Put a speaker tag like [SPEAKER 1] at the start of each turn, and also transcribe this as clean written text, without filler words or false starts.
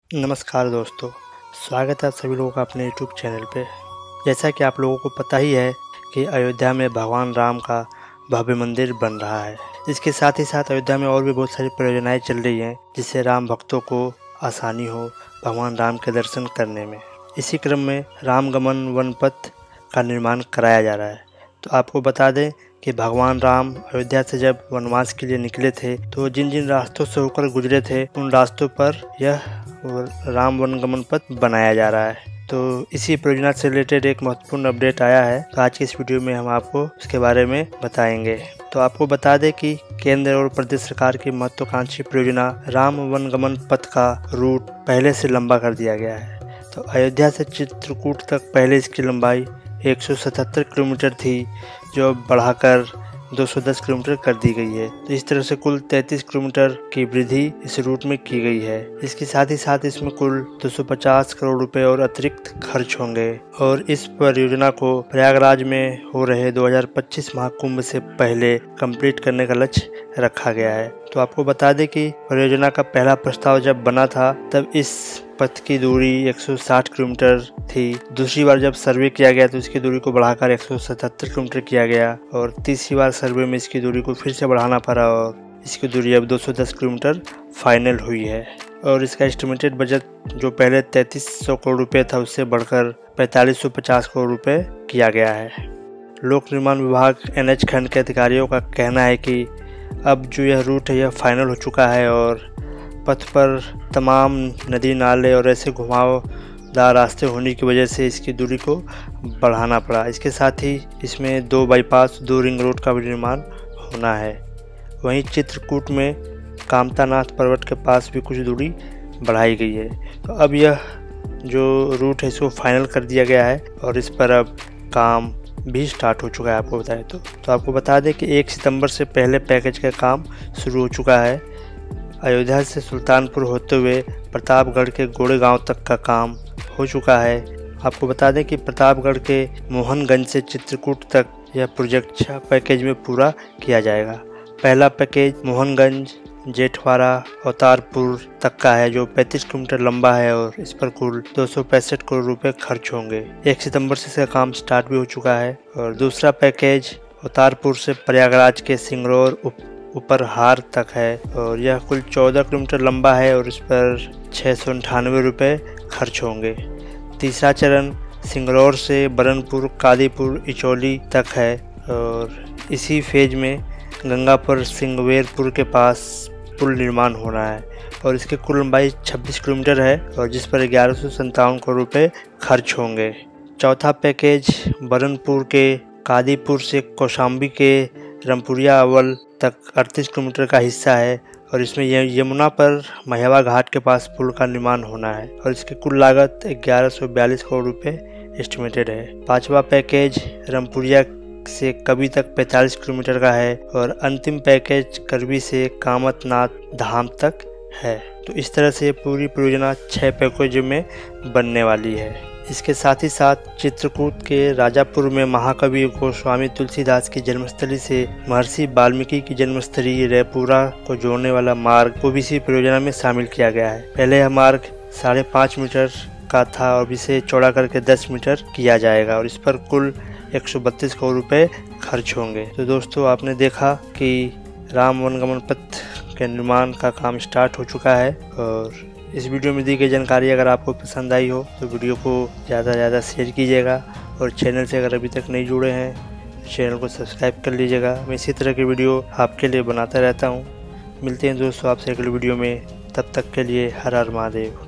[SPEAKER 1] नमस्कार दोस्तों, स्वागत है सभी लोगों का अपने यूट्यूब चैनल पे। जैसा कि आप लोगों को पता ही है कि अयोध्या में भगवान राम का भव्य मंदिर बन रहा है। इसके साथ ही साथ अयोध्या में और भी बहुत सारी परियोजनाएं चल रही हैं जिससे राम भक्तों को आसानी हो भगवान राम के दर्शन करने में। इसी क्रम में रामगमन वन पथ का निर्माण कराया जा रहा है। तो आपको बता दें कि भगवान राम अयोध्या से जब वनवास के लिए निकले थे तो जिन जिन रास्तों से होकर गुजरे थे उन रास्तों पर यह राम वनगमन पथ बनाया जा रहा है। तो इसी परियोजना से रिलेटेड एक महत्वपूर्ण अपडेट आया है, तो आज की इस वीडियो में हम आपको उसके बारे में बताएंगे। तो आपको बता दें कि केंद्र और प्रदेश सरकार की महत्वाकांक्षी परियोजना राम वनगमन पथ का रूट पहले से लंबा कर दिया गया है। तो अयोध्या से चित्रकूट तक पहले इसकी लंबाई 177 किलोमीटर थी, जो बढ़ाकर 210 किलोमीटर कर दी गई है। तो इस तरह से कुल 33 किलोमीटर की वृद्धि इस रूट में की गई है। इसके साथ ही साथ इसमें कुल 250 करोड़ रुपए और अतिरिक्त खर्च होंगे और इस परियोजना को प्रयागराज में हो रहे 2025 महाकुंभ से पहले कंप्लीट करने का लक्ष्य रखा गया है। तो आपको बता दें कि परियोजना का पहला प्रस्ताव जब बना था तब इस पथ की दूरी 160 किलोमीटर थी। दूसरी बार जब सर्वे किया गया तो इसकी दूरी को बढ़ाकर 177 किलोमीटर किया गया और तीसरी बार सर्वे में इसकी दूरी को फिर से बढ़ाना पड़ा और इसकी दूरी अब 210 किलोमीटर फाइनल हुई है। और इसका एस्टिमेटेड बजट जो पहले 3300 करोड़ रुपए था उससे बढ़कर 4550 करोड़ रुपए किया गया है। लोक निर्माण विभाग NH खंड के अधिकारियों का कहना है कि अब जो यह रूट है यह फाइनल हो चुका है और पथ पर तमाम नदी नाले और ऐसे घुमावदार रास्ते होने की वजह से इसकी दूरी को बढ़ाना पड़ा। इसके साथ ही इसमें 2 बाईपास 2 रिंग रोड का भी निर्माण होना है। वहीं चित्रकूट में कामतानाथ पर्वत के पास भी कुछ दूरी बढ़ाई गई है। तो अब यह जो रूट है इसको फाइनल कर दिया गया है और इस पर अब काम भी स्टार्ट हो चुका है। आपको बताएं तो आपको बता दें कि 1 सितंबर से पहले पैकेज का काम शुरू हो चुका है। अयोध्या से सुल्तानपुर होते हुए प्रतापगढ़ के गोड़ेगांव तक का काम हो चुका है। आपको बता दें कि प्रतापगढ़ के मोहनगंज से चित्रकूट तक यह प्रोजेक्ट 6 पैकेज में पूरा किया जाएगा। पहला पैकेज मोहनगंज जेठवाड़ा अवतारपुर तक का है जो 35 किलोमीटर लंबा है और इस पर कुल 265 करोड़ रुपए खर्च होंगे। 1 सितंबर से इसका काम स्टार्ट भी हो चुका है। और दूसरा पैकेज अवतारपुर से प्रयागराज के सिंगरौर उपरहार तक है और यह कुल 14 किलोमीटर लंबा है और इस पर 698 रुपये खर्च होंगे। तीसरा चरण सिंगरौर से बरनपुर कादीपुर इचौली तक है और इसी फेज में गंगापुर सिंगवेरपुर के पास पुल निर्माण होना है और इसकी कुल लंबाई 26 किलोमीटर है और जिस पर 1157 करोड़ रुपये खर्च होंगे। चौथा पैकेज बरनपुर के कादीपुर से कौशाम्बी के रामपुरिया अव्वल तक 38 किलोमीटर का हिस्सा है और इसमें यमुना पर महेवा घाट के पास पुल का निर्माण होना है और इसकी कुल लागत 1142 करोड़ रुपए एस्टिमेटेड है। पांचवा पैकेज रामपुरिया से कबी तक 45 किलोमीटर का है और अंतिम पैकेज करबी से कामतनाथ धाम तक है। तो इस तरह से पूरी परियोजना 6 पैकेज में बनने वाली है। इसके साथ ही साथ चित्रकूट के राजापुर में महाकवि गोस्वामी तुलसीदास की जन्मस्थली से महर्षि वाल्मीकि की जन्मस्थली रैपुरा को जोड़ने वाला मार्ग को भी इसी परियोजना में शामिल किया गया है। पहले यह मार्ग 5.5 मीटर का था और इसे चौड़ा करके 10 मीटर किया जाएगा और इस पर कुल 132 करोड़ रुपए खर्च होंगे। तो दोस्तों, आपने देखा कि राम वनगमन पथ के निर्माण का काम स्टार्ट हो चुका है और इस वीडियो में दी गई जानकारी अगर आपको पसंद आई हो तो वीडियो को ज़्यादा से ज़्यादा शेयर कीजिएगा और चैनल से अगर अभी तक नहीं जुड़े हैं तो चैनल को सब्सक्राइब कर लीजिएगा। मैं इसी तरह की वीडियो आपके लिए बनाता रहता हूँ। मिलते हैं दोस्तों आपसे अगले वीडियो में, तब तक के लिए हर हर महादेव।